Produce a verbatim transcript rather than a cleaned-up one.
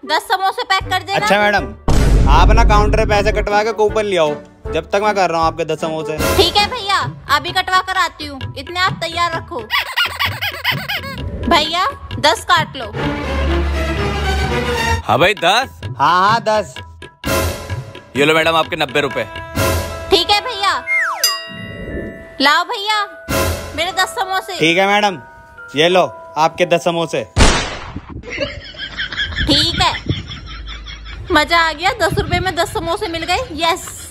दस समोसे पैक कर देना। अच्छा मैडम, आप ना काउंटर पे पैसे कटवा के कूपन ले आओ, जब तक मैं कर रहा हूँ आपके दस समोसे। ठीक है भैया, अभी कटवा कर आती हूँ, इतने आप तैयार रखो। भैया दस काट लो। हाँ भाई दस। हाँ हाँ दस। ये लो मैडम आपके नब्बे रुपए। ठीक है भैया। लाओ भैया मेरे दस समोसे। ठीक है मैडम, ये लो आपके दस समोसे। ठीक है, मजा आ गया, दस रुपए में दस समोसे मिल गए। यस।